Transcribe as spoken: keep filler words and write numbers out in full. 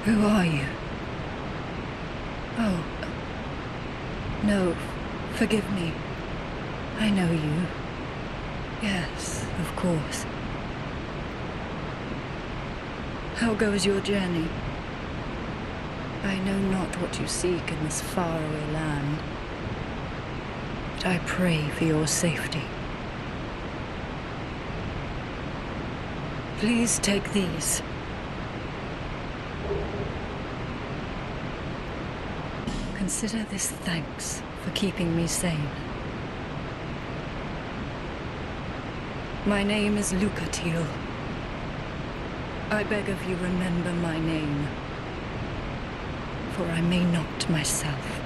Who are you? Oh. No, forgive me. I know you. Yes, of course. How goes your journey? I know not what you seek in this faraway land, but I pray for your safety. Please take these. Consider this thanks for keeping me sane. My name is Lucatiel. I beg of you remember my name, for I may not myself.